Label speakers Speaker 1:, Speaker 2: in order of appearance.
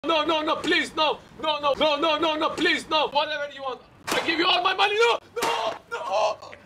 Speaker 1: No, no, no, please, no. No, no, no, no, no, no, please, no. Whatever you want. I give you all my money. No, no, no.